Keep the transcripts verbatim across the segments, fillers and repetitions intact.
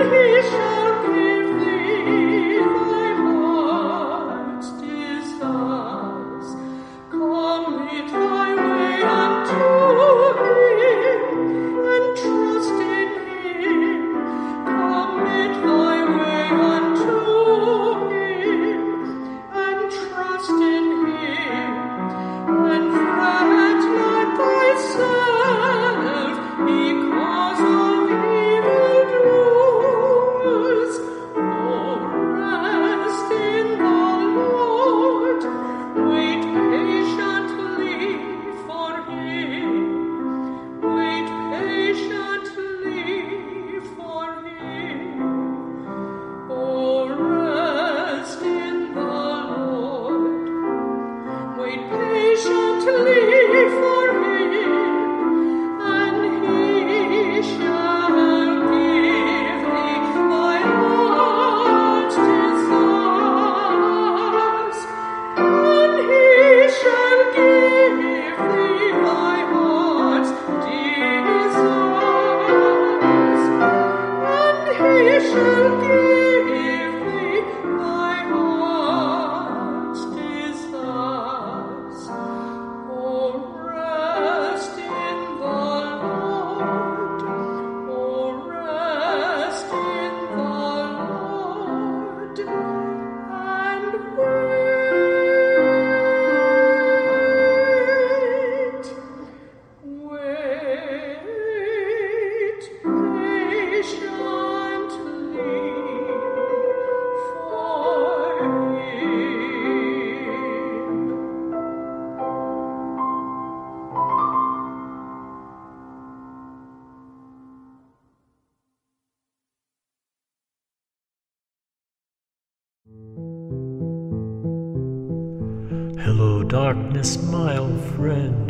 Hello, darkness, my old friend.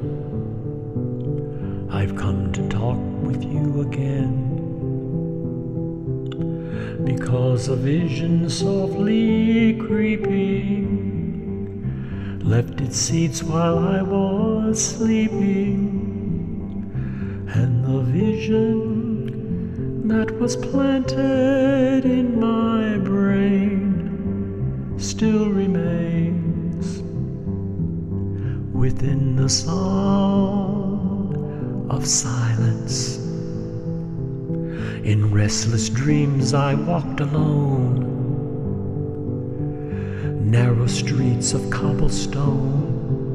I've come to talk with you again, because a vision softly creeping left its seeds while I was sleeping, and the vision that was planted in my brain still remains within the sound of silence. In restless dreams I walked alone, narrow streets of cobblestone,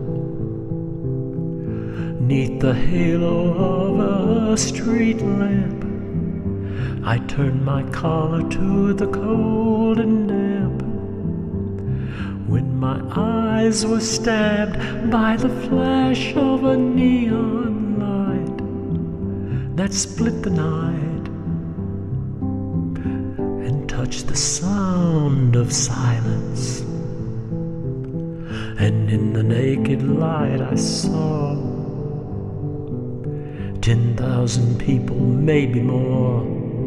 neath the halo of a street lamp. I turned my collar to the cold and damp, when my eyes were stabbed by the flash of a neon light that split the night and touched the sound of silence. And in the naked light I saw ten thousand people, maybe more,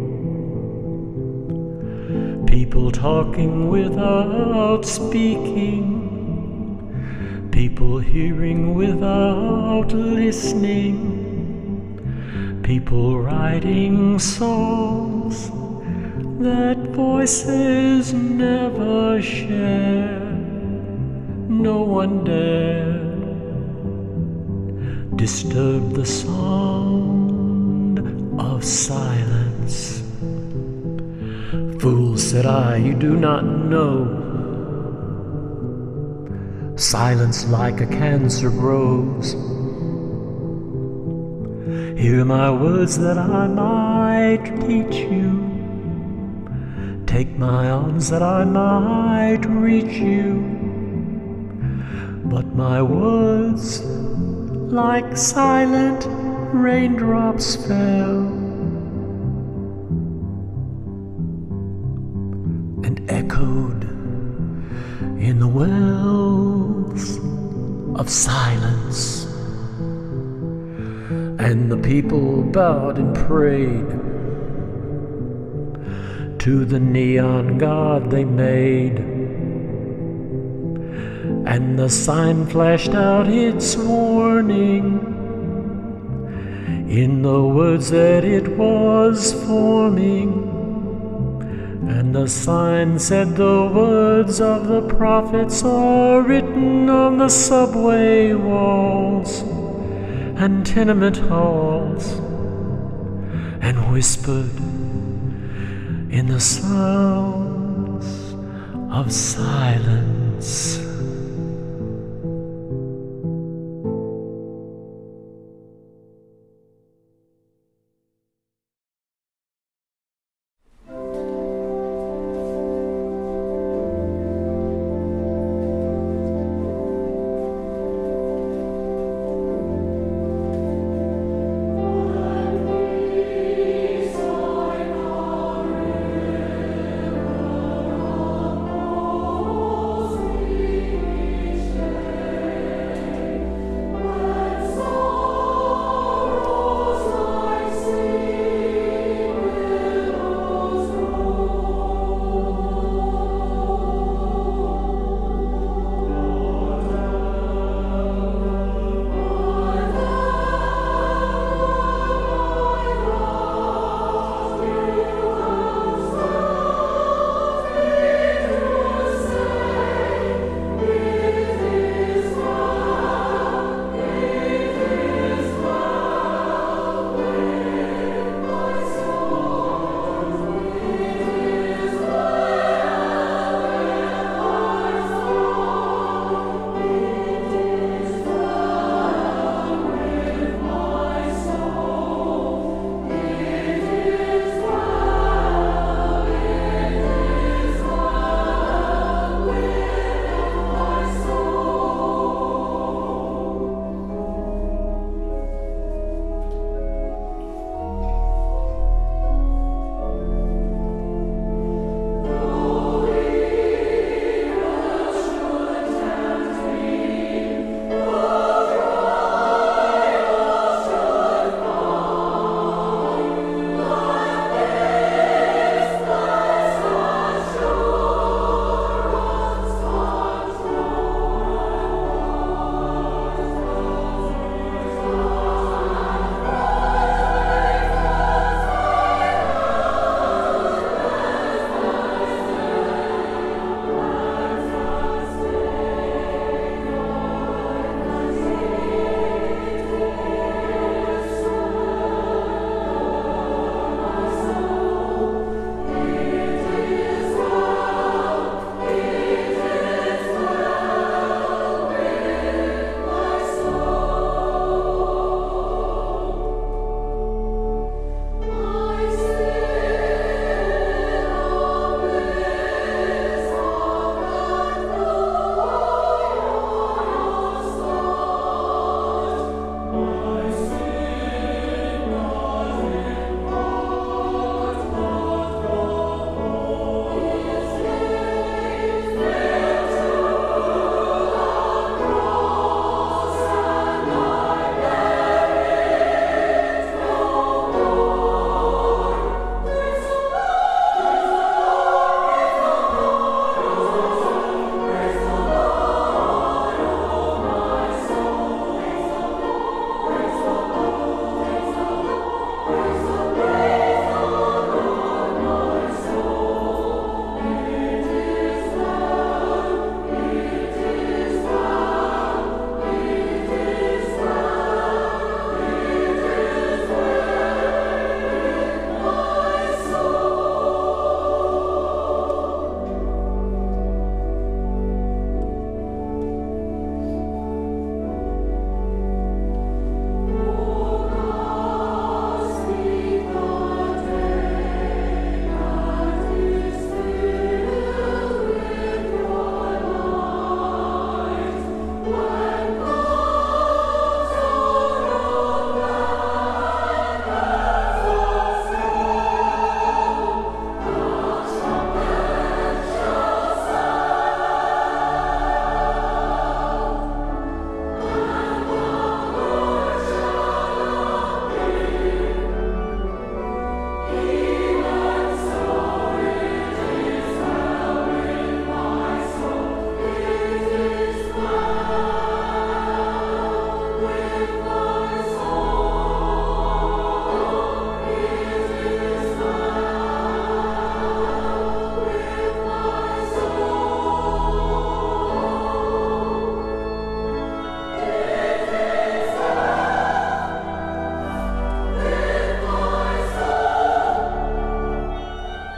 people talking without speaking, people hearing without listening, people writing songs that voices never share. No one dared disturb the sound of silence. Fool, said I, you do not know. Silence like a cancer grows. Hear my words that I might teach you. Take my arms that I might reach you. But my words, like silent raindrops, fell and echoed in the wells of silence. And the people bowed and prayed to the neon god they made, and the sign flashed out its warning in the words that it was forming. And the sign said, the words of the prophets are written on the subway walls and tenement halls, and whispered in the sounds of silence.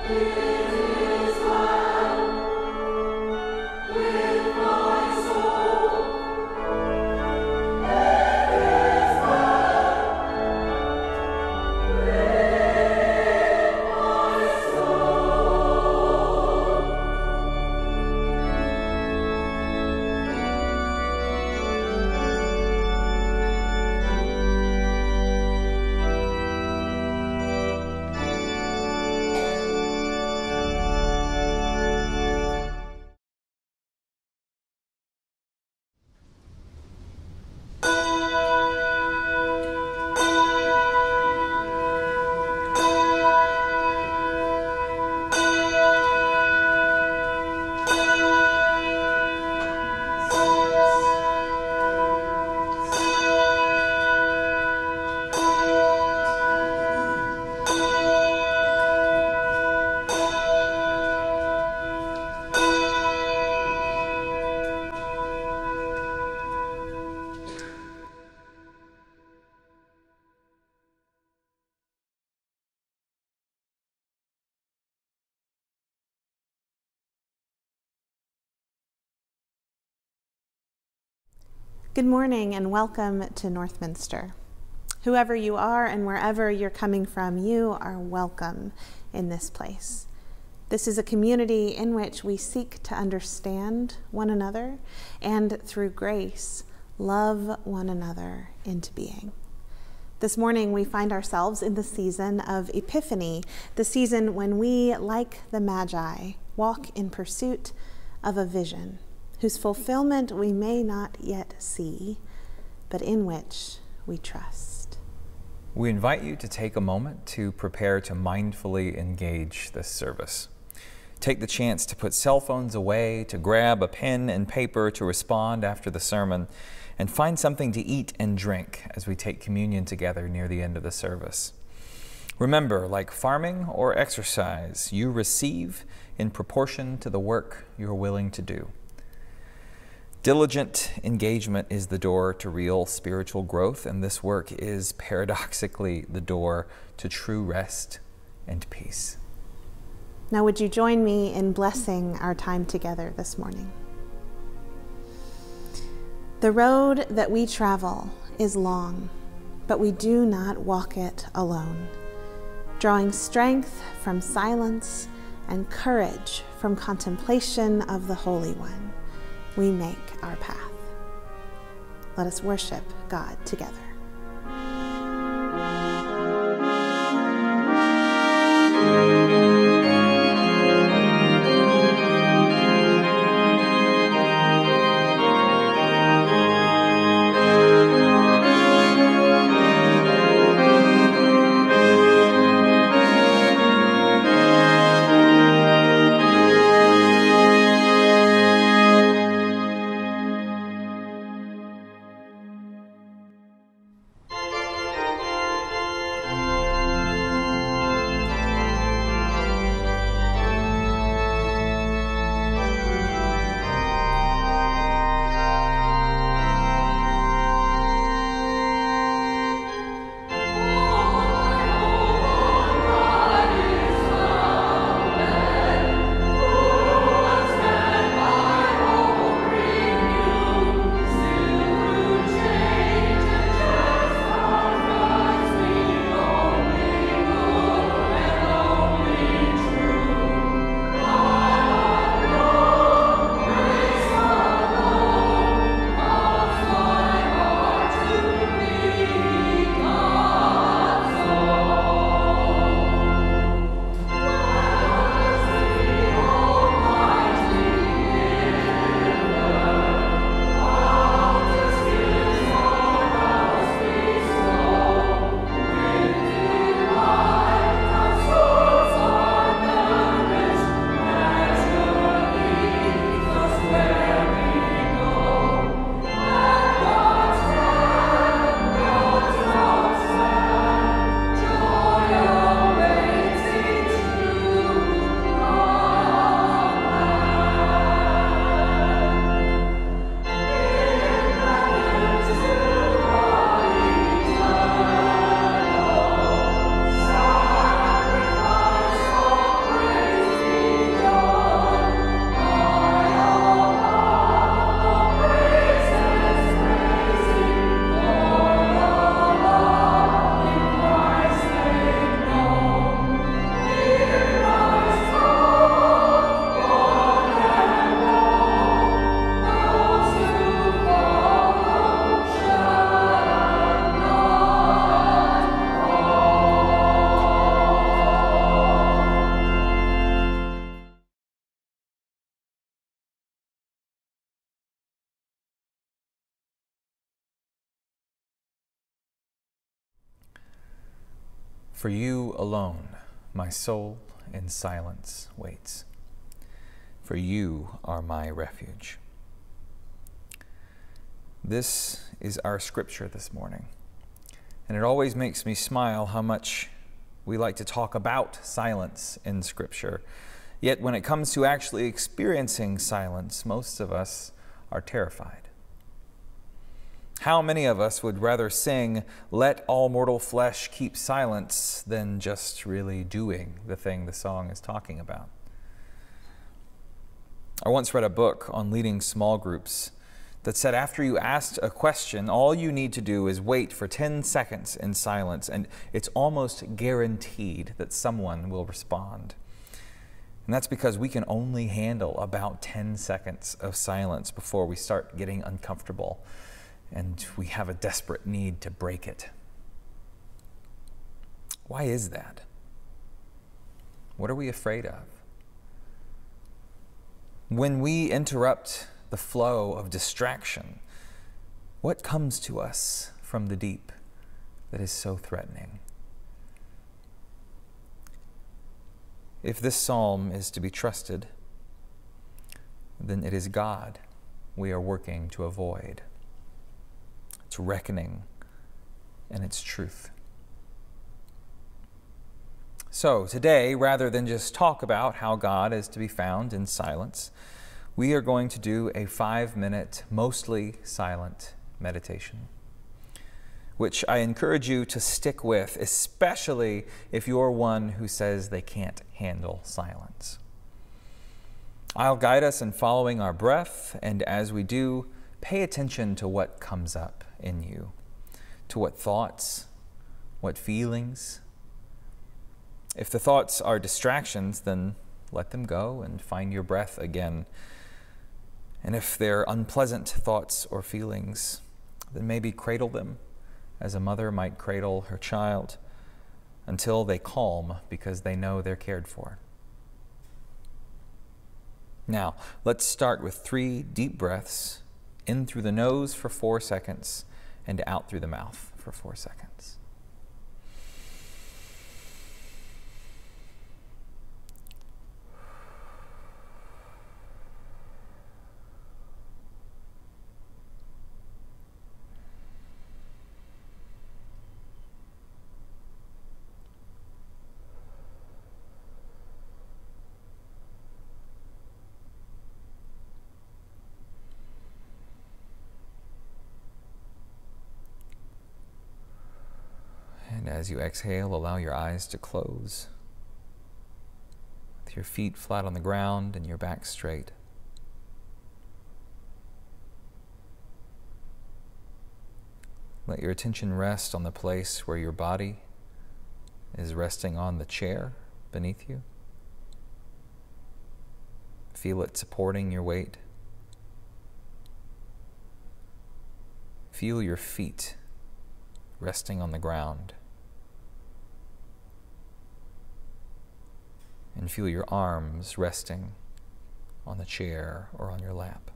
Good morning and welcome to Northminster. Whoever you are and wherever you're coming from, you are welcome in this place. This is a community in which we seek to understand one another and through grace, love one another into being. This morning we find ourselves in the season of Epiphany, the season when we, like the Magi, walk in pursuit of a vision whose fulfillment we may not yet see, but in which we trust. We invite you to take a moment to prepare to mindfully engage this service. Take the chance to put cell phones away, to grab a pen and paper to respond after the sermon, and find something to eat and drink as we take communion together near the end of the service. Remember, like farming or exercise, you receive in proportion to the work you're willing to do. Diligent engagement is the door to real spiritual growth, and this work is paradoxically the door to true rest and peace. Now would you join me in blessing our time together this morning? The road that we travel is long, but we do not walk it alone. Drawing strength from silence and courage from contemplation of the Holy One, we make our path. Let us worship God together. For you alone, my soul in silence waits. For you are my refuge. This is our scripture this morning. And it always makes me smile how much we like to talk about silence in scripture. Yet when it comes to actually experiencing silence, most of us are terrified. How many of us would rather sing, "Let all mortal flesh keep silence," than just really doing the thing the song is talking about? I once read a book on leading small groups that said after you asked a question, all you need to do is wait for ten seconds in silence, and it's almost guaranteed that someone will respond. And that's because we can only handle about ten seconds of silence before we start getting uncomfortable, and we have a desperate need to break it. Why is that? What are we afraid of? When we interrupt the flow of distraction, what comes to us from the deep that is so threatening? If this psalm is to be trusted, then it is God we are working to avoid. It's reckoning and it's truth. So today, rather than just talk about how God is to be found in silence, we are going to do a five-minute, mostly silent meditation, which I encourage you to stick with, especially if you're one who says they can't handle silence. I'll guide us in following our breath, and as we do, pay attention to what comes up in you, to what thoughts, what feelings. If the thoughts are distractions, then let them go and find your breath again. And if they're unpleasant thoughts or feelings, then maybe cradle them as a mother might cradle her child until they calm because they know they're cared for. Now, let's start with three deep breaths, in through the nose for four seconds and out through the mouth for four seconds. And as you exhale, allow your eyes to close, with your feet flat on the ground and your back straight. Let your attention rest on the place where your body is resting on the chair beneath you. Feel it supporting your weight. Feel your feet resting on the ground. And feel your arms resting on the chair or on your lap.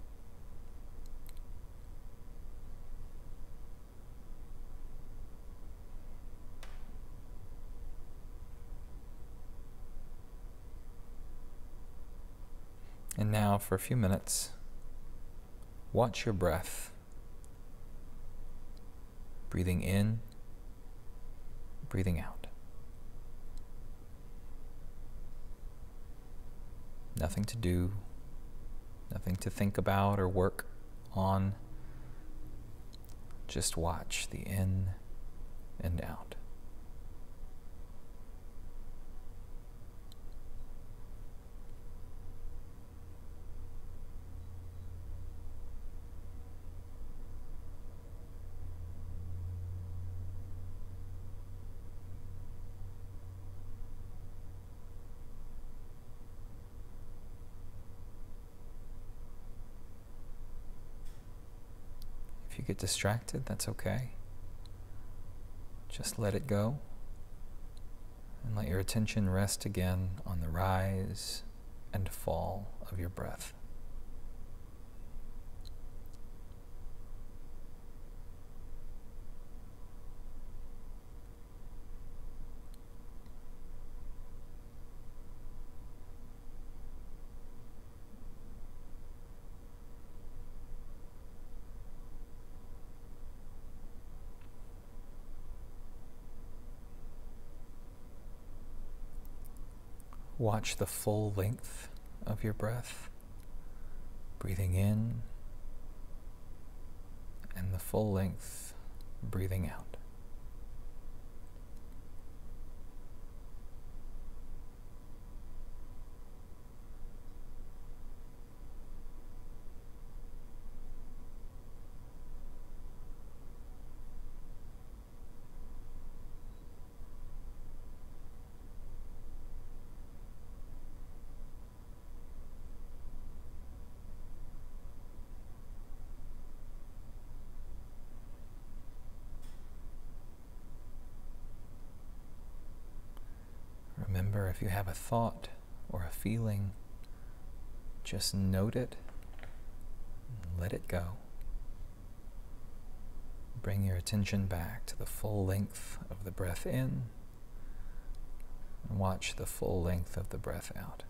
And now, for a few minutes, watch your breath. Breathing in, breathing out. Nothing to do, nothing to think about or work on. Just watch the in and out. If you get distracted, that's okay. Just let it go and let your attention rest again on the rise and fall of your breath. Watch the full length of your breath, breathing in, and the full length, breathing out. Remember, if you have a thought or a feeling, just note it and let it go. Bring your attention back to the full length of the breath in and watch the full length of the breath out.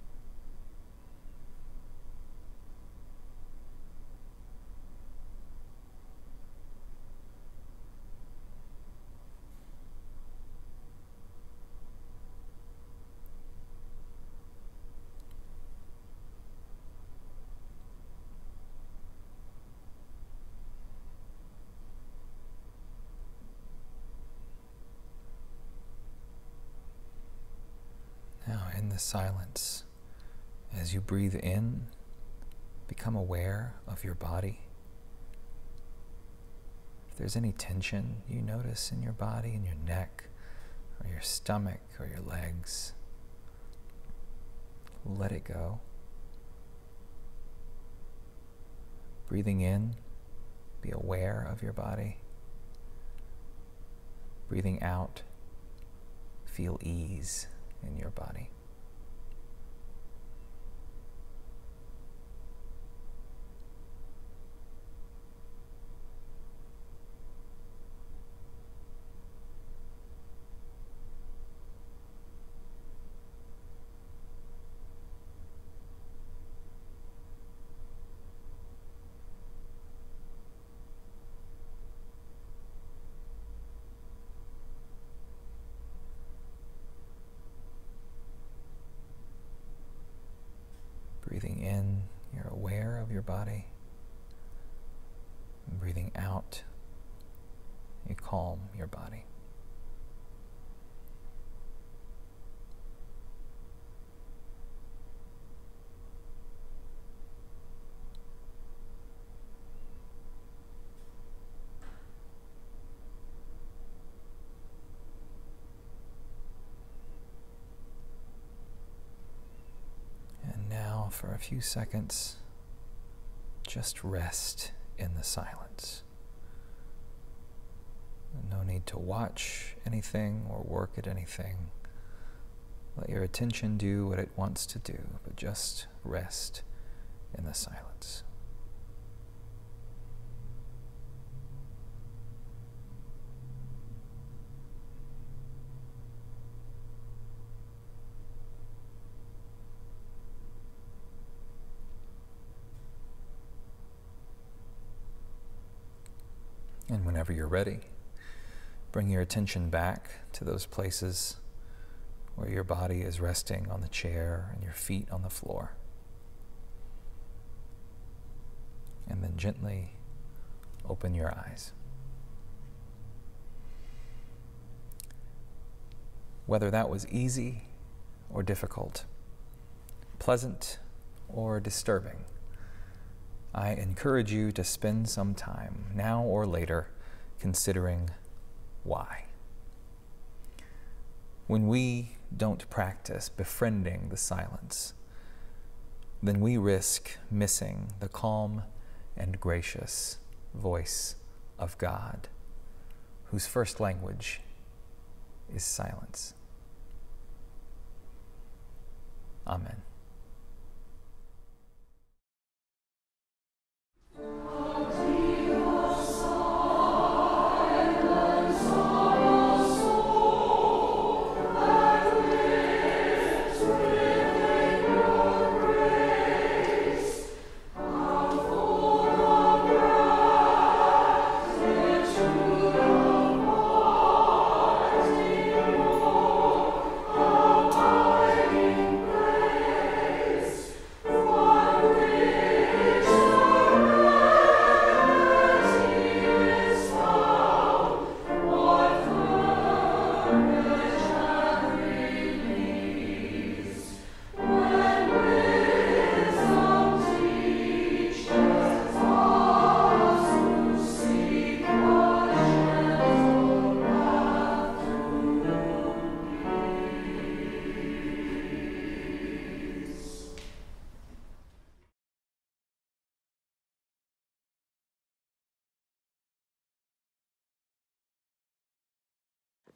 Now, in the silence, as you breathe in, become aware of your body. If there's any tension you notice in your body, in your neck, or your stomach, or your legs, let it go. Breathing in, be aware of your body. Breathing out, feel ease in your body. Breathing in, you're aware of your body. And breathing out, you calm your body. For a few seconds, just rest in the silence. No need to watch anything or work at anything. Let your attention do what it wants to do, but just rest in the silence. And whenever you're ready, bring your attention back to those places where your body is resting on the chair and your feet on the floor. And then gently open your eyes. Whether that was easy or difficult, pleasant or disturbing, I encourage you to spend some time, now or later, considering why. When we don't practice befriending the silence, then we risk missing the calm and gracious voice of God, whose first language is silence. Amen. Thank you.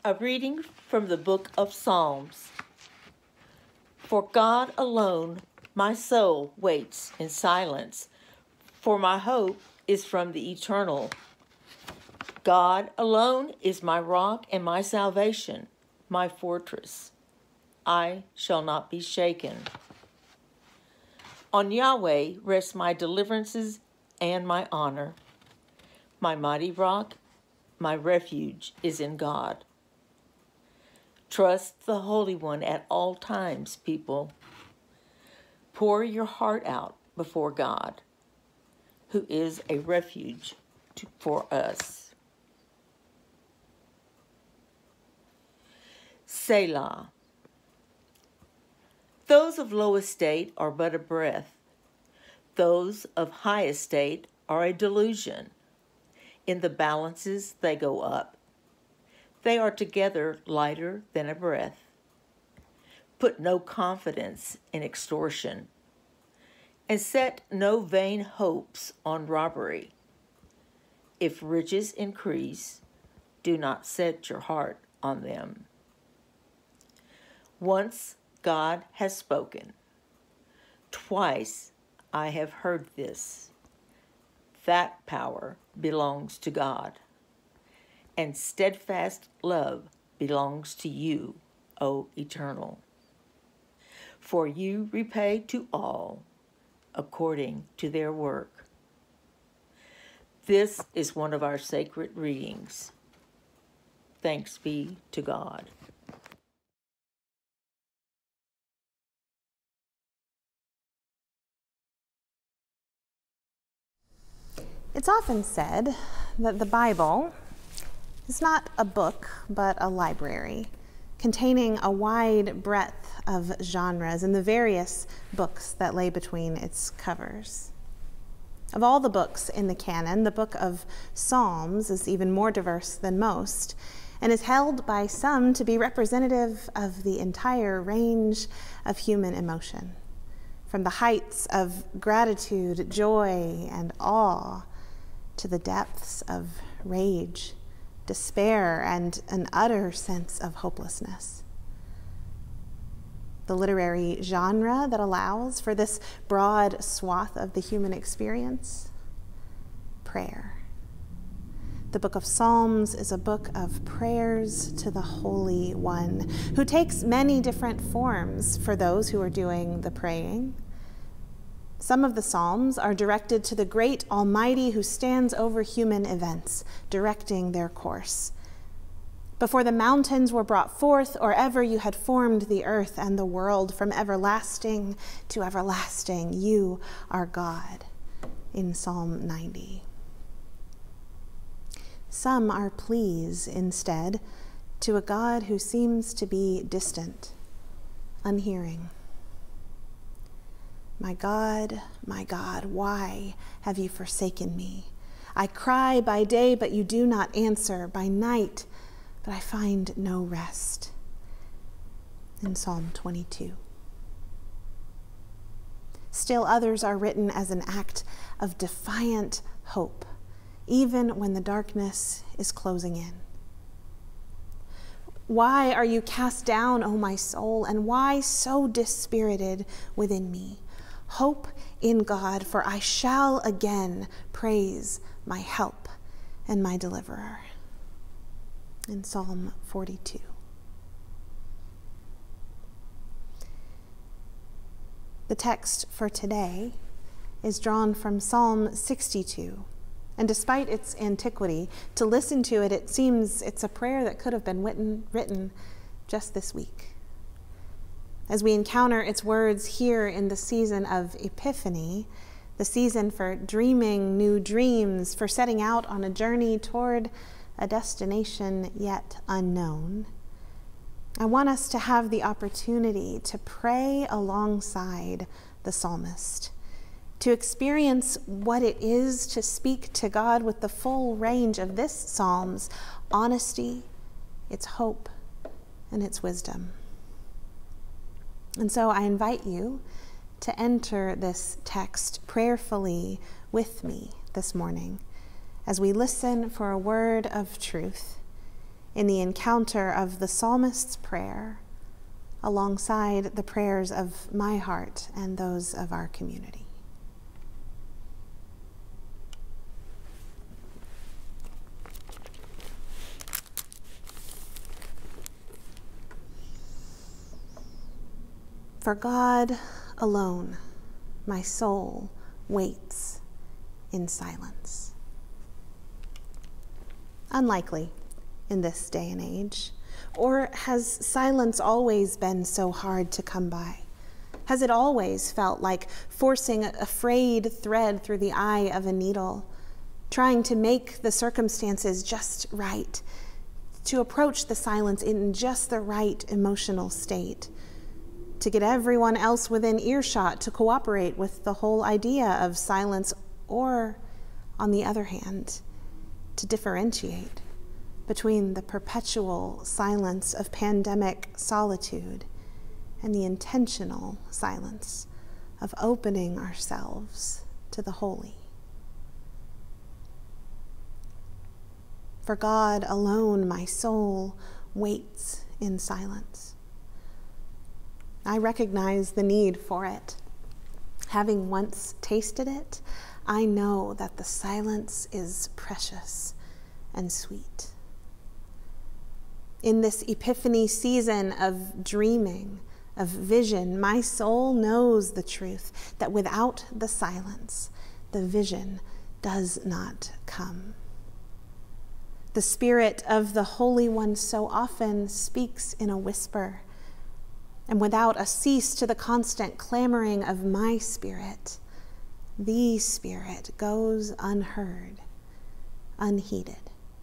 A reading from the book of Psalms. For God alone my soul waits in silence, for my hope is from the eternal. God alone is my rock and my salvation, my fortress. I shall not be shaken. On Yahweh rest my deliverances and my honor. My mighty rock, my refuge is in God. Trust the Holy One at all times, people. Pour your heart out before God, who is a refuge to, for us. Selah. Those of low estate are but a breath. Those of high estate are a delusion. In the balances they go up. They are together lighter than a breath. Put no confidence in extortion, and set no vain hopes on robbery. If riches increase, do not set your heart on them. Once God has spoken. Twice I have heard this. That power belongs to God. And steadfast love belongs to you, O Eternal. For you repay to all according to their work. This is one of our sacred readings. Thanks be to God. It's often said that the Bible is not a book, but a library containing a wide breadth of genres and the various books that lay between its covers. Of all the books in the canon, the book of Psalms is even more diverse than most and is held by some to be representative of the entire range of human emotion, from the heights of gratitude, joy, and awe to the depths of rage, despair, and an utter sense of hopelessness. The literary genre that allows for this broad swath of the human experience? Prayer. The book of Psalms is a book of prayers to the Holy One, who takes many different forms for those who are doing the praying. Some of the Psalms are directed to the great Almighty who stands over human events, directing their course. Before the mountains were brought forth, or ever you had formed the earth and the world, from everlasting to everlasting, you are God, in Psalm ninety. Some are pleas, instead, to a God who seems to be distant, unhearing. My God, my God, why have you forsaken me? I cry by day, but you do not answer, by night, but I find no rest. In Psalm twenty-two. Still others are written as an act of defiant hope, even when the darkness is closing in. Why are you cast down, O my soul, and why so dispirited within me? Hope in God, for I shall again praise my help and my deliverer. In Psalm forty-two. The text for today is drawn from Psalm sixty-two. And despite its antiquity, to listen to it, it seems it's a prayer that could have been written, written just this week. As we encounter its words here in the season of Epiphany, the season for dreaming new dreams, for setting out on a journey toward a destination yet unknown, I want us to have the opportunity to pray alongside the psalmist, to experience what it is to speak to God with the full range of this psalm's honesty, its hope, and its wisdom. And so I invite you to enter this text prayerfully with me this morning as we listen for a word of truth in the encounter of the psalmist's prayer alongside the prayers of my heart and those of our community. For God alone, my soul waits in silence. Unlikely in this day and age. Or has silence always been so hard to come by? Has it always felt like forcing a frayed thread through the eye of a needle, trying to make the circumstances just right, to approach the silence in just the right emotional state, to get everyone else within earshot to cooperate with the whole idea of silence, or, on the other hand, to differentiate between the perpetual silence of pandemic solitude and the intentional silence of opening ourselves to the holy. For God alone, my soul waits in silence. I recognize the need for it. Having once tasted it, I know that the silence is precious and sweet. In this Epiphany season of dreaming, of vision, my soul knows the truth that without the silence, the vision does not come. The Spirit of the Holy One so often speaks in a whisper, and without a cease to the constant clamoring of my spirit, the Spirit goes unheard, unheeded.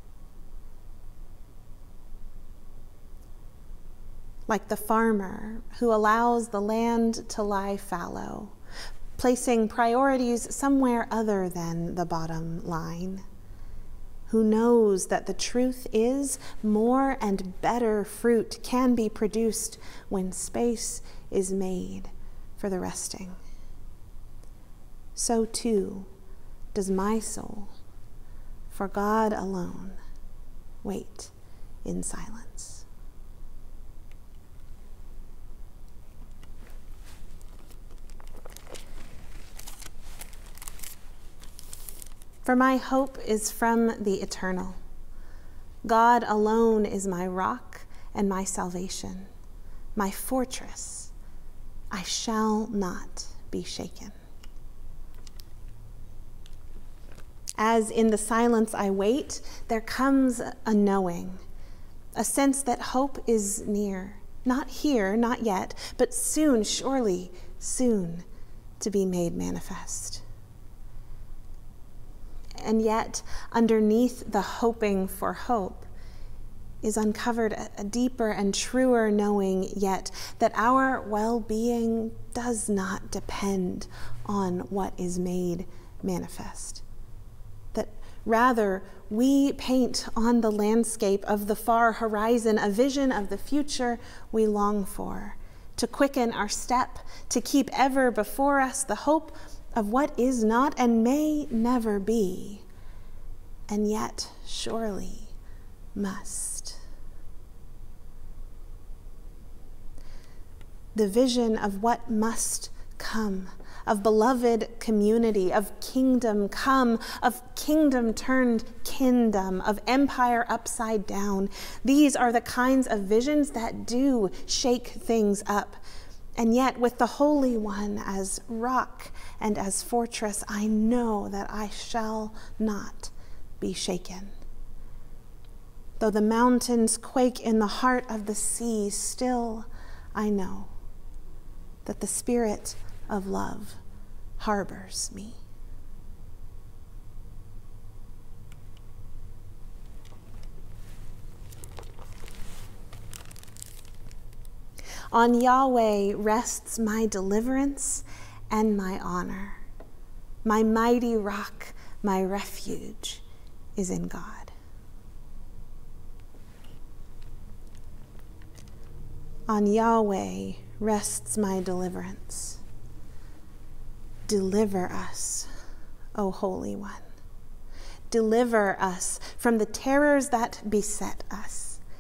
Like the farmer who allows the land to lie fallow, placing priorities somewhere other than the bottom line, who knows that the truth is more and better fruit can be produced when space is made for the resting. So too does my soul, for God alone, wait in silence. For my hope is from the eternal. God alone is my rock and my salvation, my fortress. I shall not be shaken. As in the silence I wait, there comes a knowing, a sense that hope is near, not here, not yet, but soon, surely, soon to be made manifest. And yet, underneath the hoping for hope is uncovered a deeper and truer knowing yet that our well-being does not depend on what is made manifest. That rather, we paint on the landscape of the far horizon a vision of the future we long for, to quicken our step, to keep ever before us the hope of what is not and may never be, and yet surely must. The vision of what must come, of beloved community, of kingdom come, of kingdom turned kingdom, of empire upside down. These are the kinds of visions that do shake things up. And yet, with the Holy One as rock and as fortress, I know that I shall not be shaken. Though the mountains quake in the heart of the sea, still I know that the Spirit of love harbors me. On Yahweh rests my deliverance and my honor. My mighty rock, my refuge, is in God. On Yahweh rests my deliverance. Deliver us, O Holy One. Deliver us from the terrors that beset us.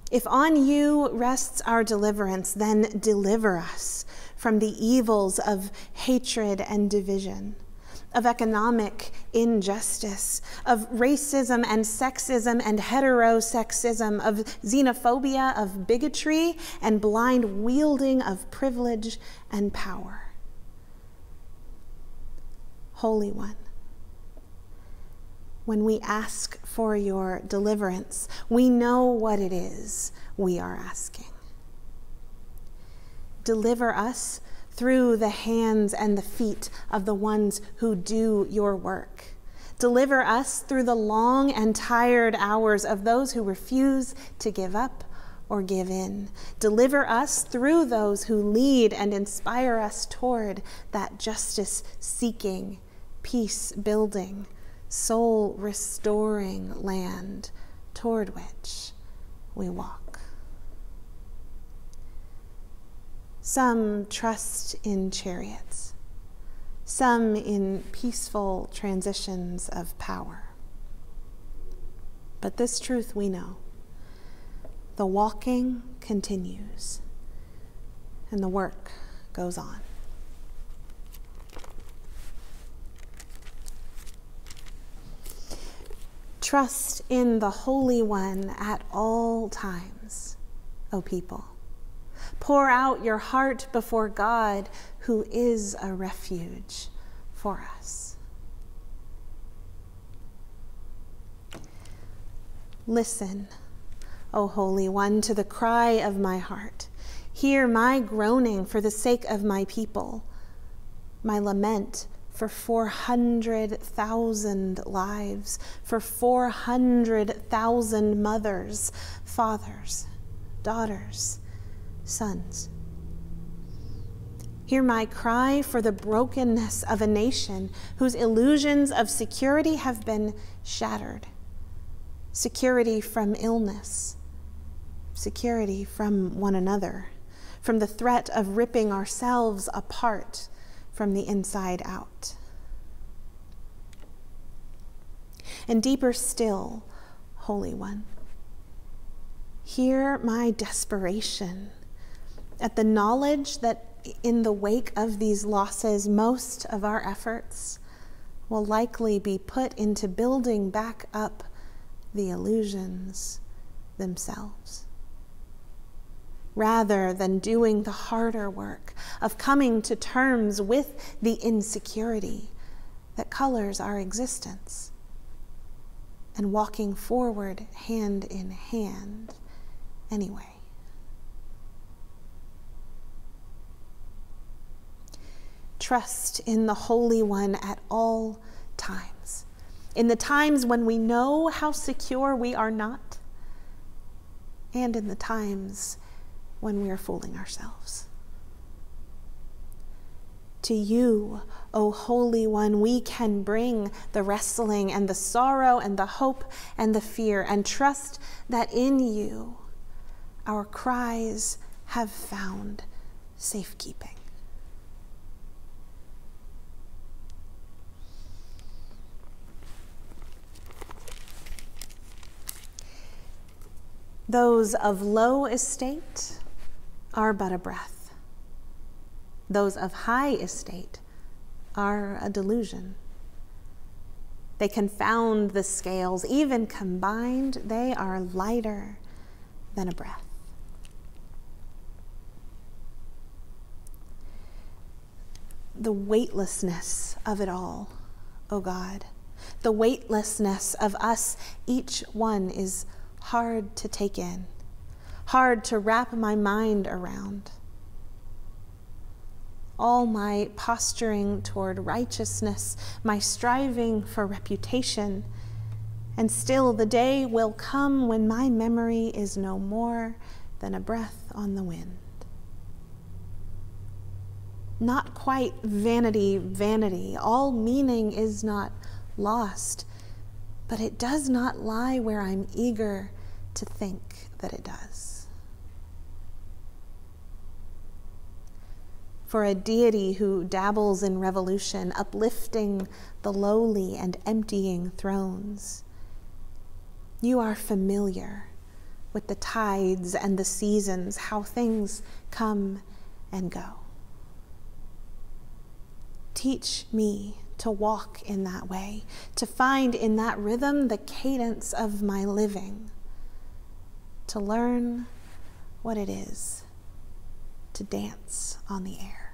If on you rests our deliverance, then deliver us from the evils of hatred and division, of economic injustice, of racism and sexism and heterosexism, of xenophobia, of bigotry, and blind wielding of privilege and power. Holy One, when we ask for your deliverance, we know what it is we are asking. Deliver us through the hands and the feet of the ones who do your work. Deliver us through the long and tired hours of those who refuse to give up or give in. Deliver us through those who lead and inspire us toward that justice-seeking, peace-building, soul-restoring land toward which we walk. Some trust in chariots, some in peaceful transitions of power. But this truth we know: the walking continues and the work goes on. Trust in the Holy One at all times, O people. Pour out your heart before God, who is a refuge for us. Listen, O Holy One, to the cry of my heart. Hear my groaning for the sake of my people, my lament for four hundred thousand lives, for four hundred thousand mothers, fathers, daughters, sons. Hear my cry for the brokenness of a nation whose illusions of security have been shattered. Security from illness, security from one another, from the threat of ripping ourselves apart from the inside out. And deeper still, Holy One, hear my desperation at the knowledge that in the wake of these losses, most of our efforts will likely be put into building back up the illusions themselves, rather than doing the harder work of coming to terms with the insecurity that colors our existence and walking forward hand in hand anyway. Trust in the Holy One at all times, in the times when we know how secure we are not, and in the times when we are fooling ourselves. To you, O Holy One, we can bring the wrestling and the sorrow and the hope and the fear, and trust that in you our cries have found safekeeping. Those of low estate are but a breath. Those of high estate are a delusion. They confound the scales. Even combined, they are lighter than a breath. The weightlessness of it all, O God, the weightlessness of us, each one, is hard to take in, hard to wrap my mind around. All my posturing toward righteousness, my striving for reputation, and still the day will come when my memory is no more than a breath on the wind. Not quite vanity, vanity. All meaning is not lost, but it does not lie where I'm eager to think that it does. For a deity who dabbles in revolution, uplifting the lowly and emptying thrones, you are familiar with the tides and the seasons, how things come and go. Teach me to walk in that way, to find in that rhythm the cadence of my living, to learn what it is to dance on the air.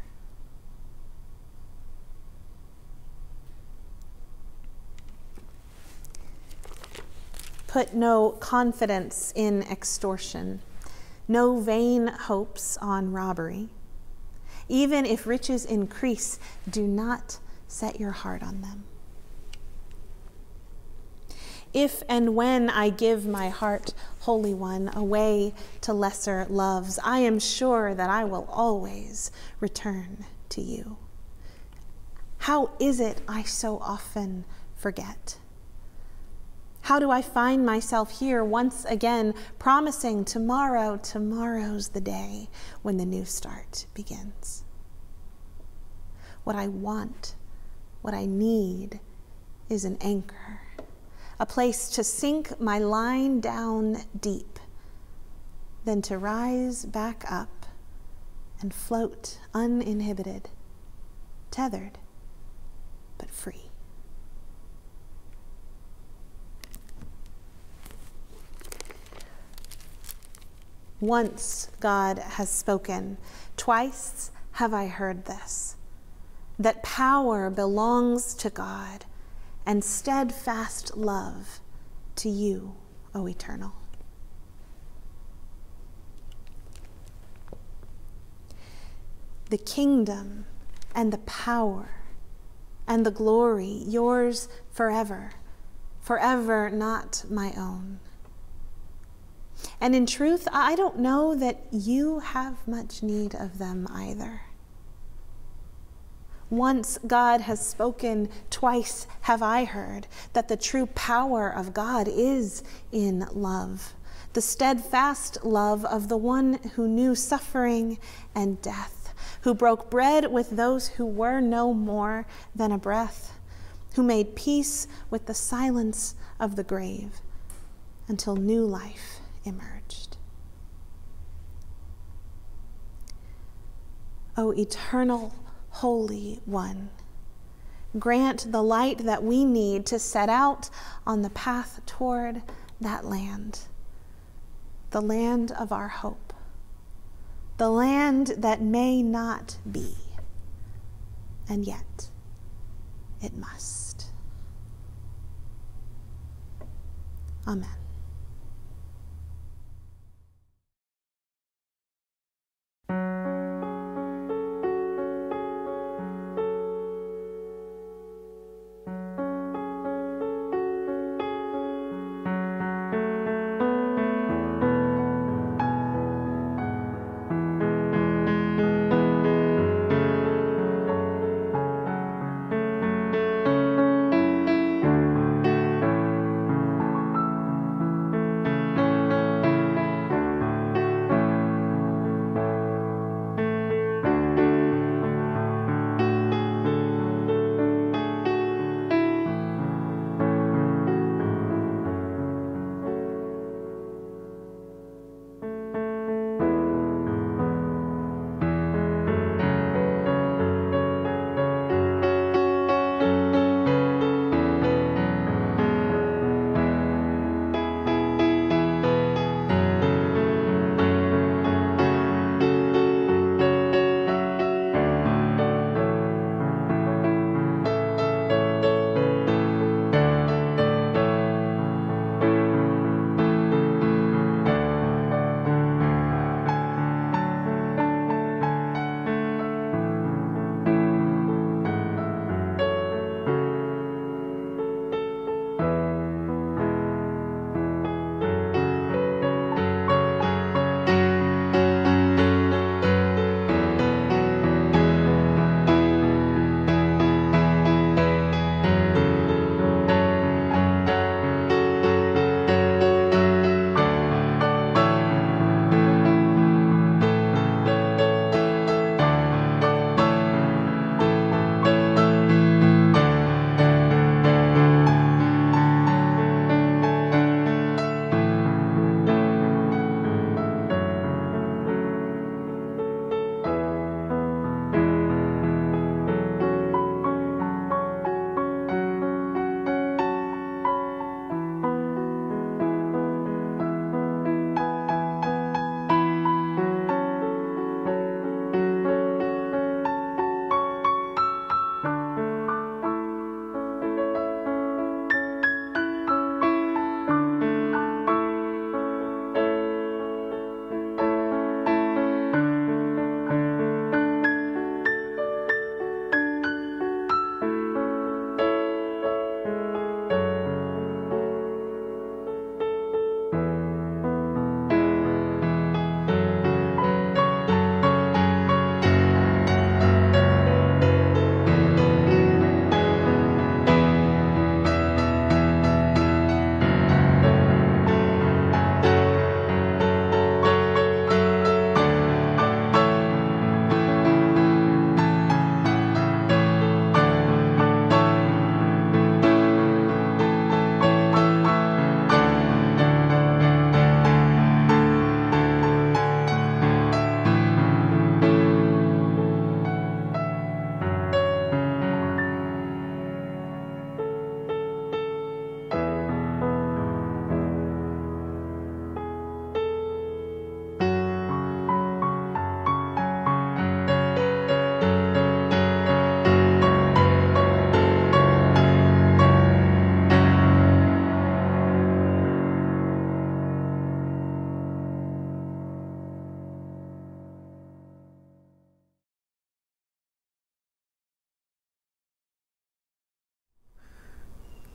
Put no confidence in extortion, no vain hopes on robbery. Even if riches increase, do not set your heart on them. If and when I give my heart, Holy One, away to lesser loves, I am sure that I will always return to you. How is it I so often forget? How do I find myself here once again, promising tomorrow, tomorrow's the day when the new start begins? What I want, what I need, is an anchor, a place to sink my line down deep, then to rise back up and float uninhibited, tethered, but free. Once God has spoken, twice have I heard this, that power belongs to God and steadfast love to you, O Eternal. The kingdom and the power and the glory, yours forever, forever not my own. And in truth, I don't know that you have much need of them either. Once God has spoken, twice have I heard that the true power of God is in love, the steadfast love of the one who knew suffering and death, who broke bread with those who were no more than a breath, who made peace with the silence of the grave until new life emerged. O eternal, Holy One, grant the light that we need to set out on the path toward that land, the land of our hope, the land that may not be, and yet it must. Amen.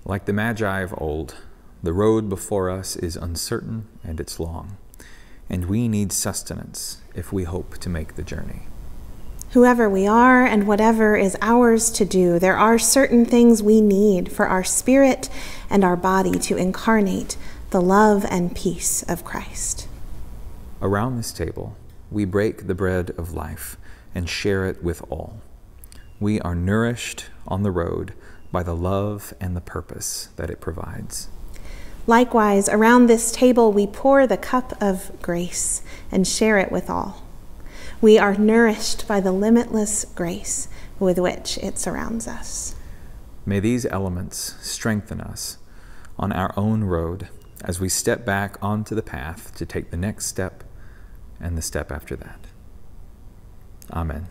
Like the Magi of old, the road before us is uncertain and it's long, and we need sustenance if we hope to make the journey. Whoever we are and whatever is ours to do, there are certain things we need for our spirit and our body to incarnate the love and peace of Christ. Around this table, we break the bread of life and share it with all. We are nourished on the road by the love and the purpose that it provides. Likewise, around this table, we pour the cup of grace and share it with all. We are nourished by the limitless grace with which it surrounds us. May these elements strengthen us on our own road as we step back onto the path to take the next step and the step after that. Amen.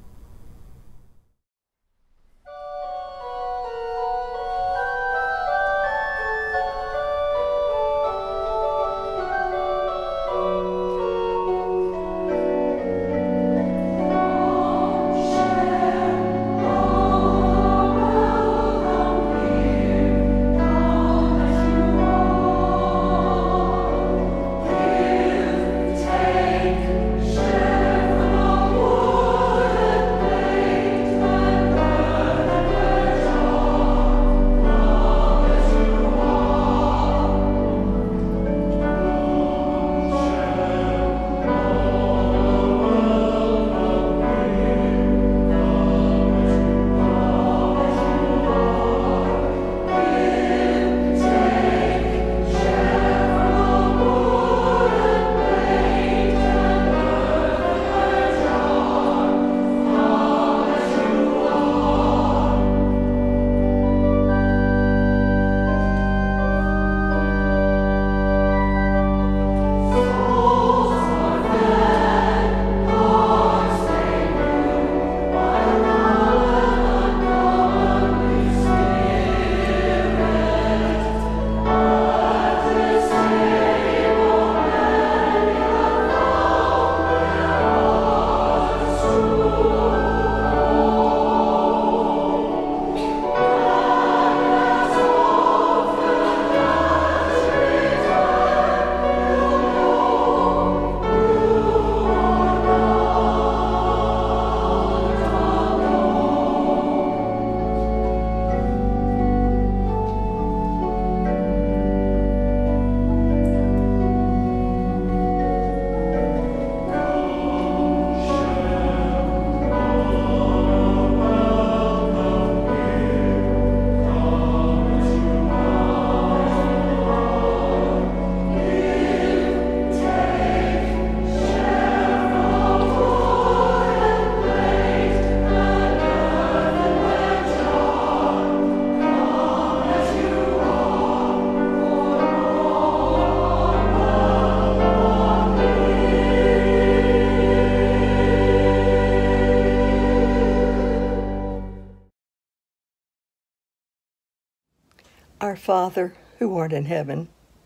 Our Father, who art in heaven,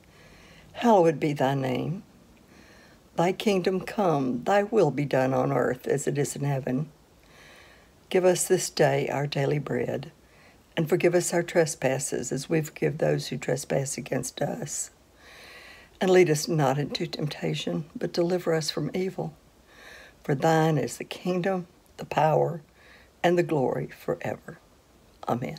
hallowed be thy name. Thy kingdom come, thy will be done on earth as it is in heaven. Give us this day our daily bread, and forgive us our trespasses as we forgive those who trespass against us. And lead us not into temptation, but deliver us from evil. For thine is the kingdom, the power, and the glory forever. Amen.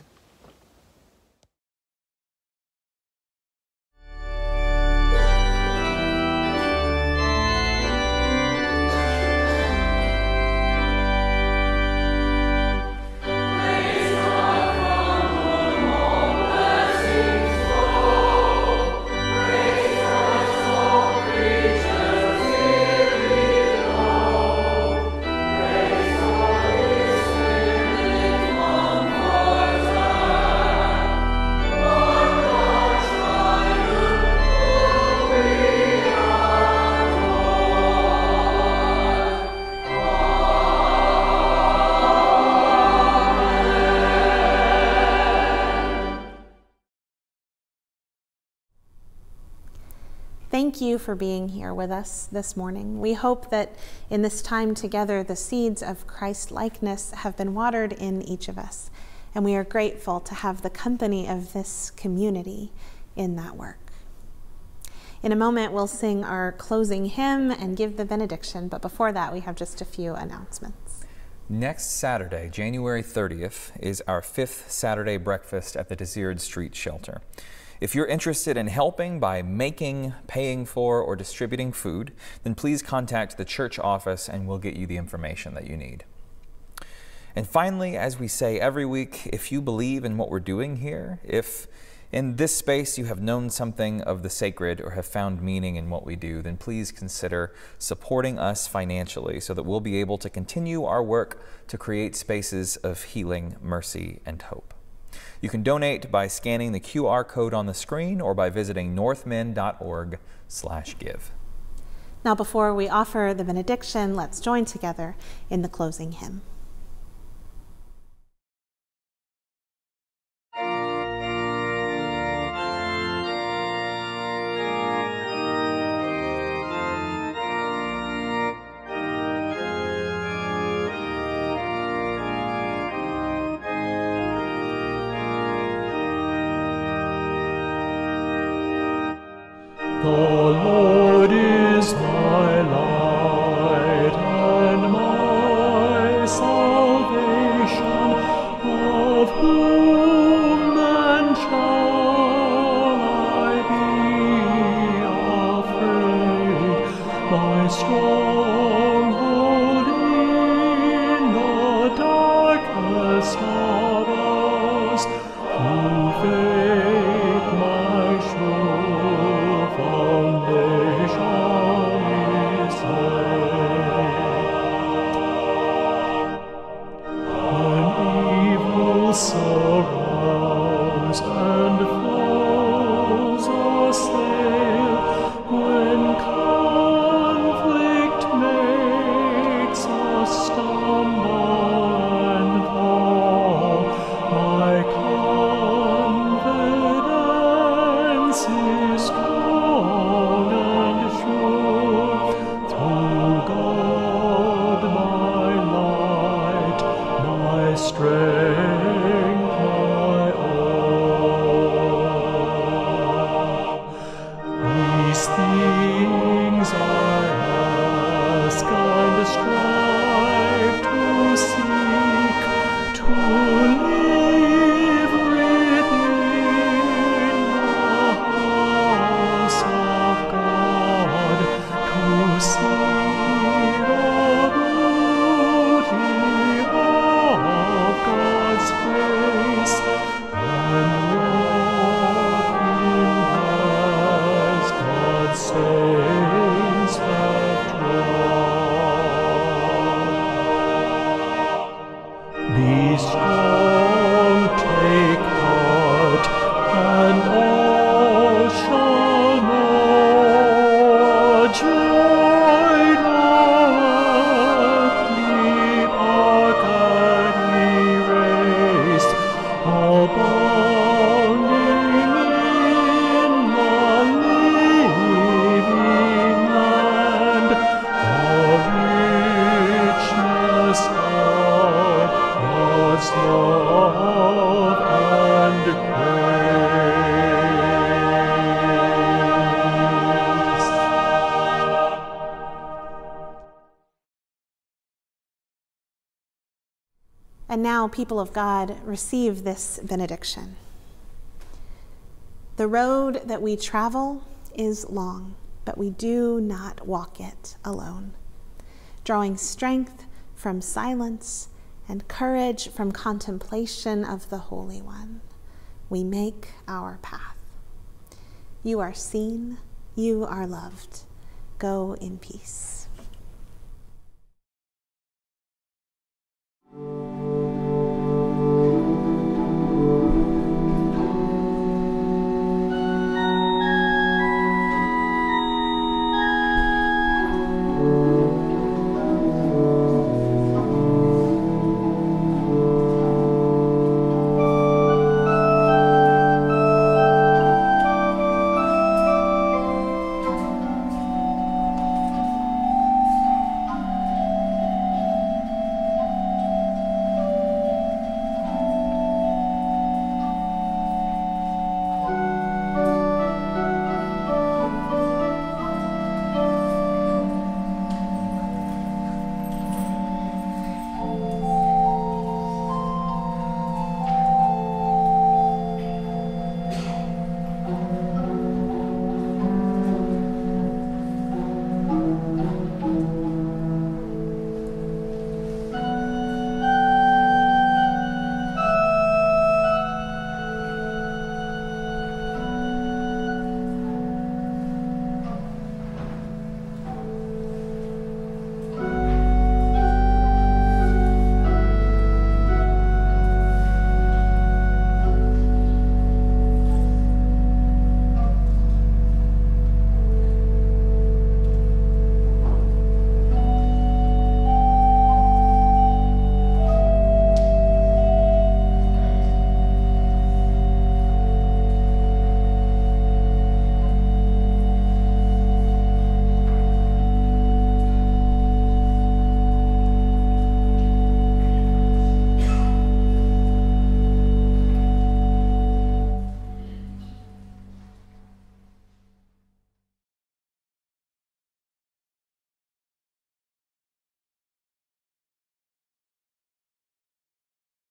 Thank you for being here with us this morning. We hope that in this time together, the seeds of Christ-likeness have been watered in each of us, and we are grateful to have the company of this community in that work. In a moment, we'll sing our closing hymn and give the benediction, but before that, we have just a few announcements. Next Saturday, January thirtieth, is our fifth Saturday breakfast at the Desired Street Shelter. If you're interested in helping by making, paying for, or distributing food, then please contact the church office and we'll get you the information that you need. And finally, as we say every week, if you believe in what we're doing here, if in this space you have known something of the sacred or have found meaning in what we do, then please consider supporting us financially so that we'll be able to continue our work to create spaces of healing, mercy, and hope. You can donate by scanning the Q R code on the screen or by visiting northmin dot org slash give. Now, before we offer the benediction, let's join together in the closing hymn. The Lord is my light and my salvation. Of whom then shall I be afraid? My stronghold in the darkest hours, through faith my sure foundation is laid. When evil surrounds and foes assail, when conflict makes us stumble and fall, my confidence is strong and sure. Through God my light, my strength, my all. These things I ask and strive to seek, to live within the house of God, to see the beauty of God's grace, and walk in paths God's saints have trod. Be strong, take heart, and all shall know joy no earthly part can erase, abounding in the living land, the richness of God's love and grace. And now, people of God, receive this benediction. The road that we travel is long, but we do not walk it alone. Drawing strength from silence and courage from contemplation of the Holy One, we make our path. You are seen, you are loved. Go in peace.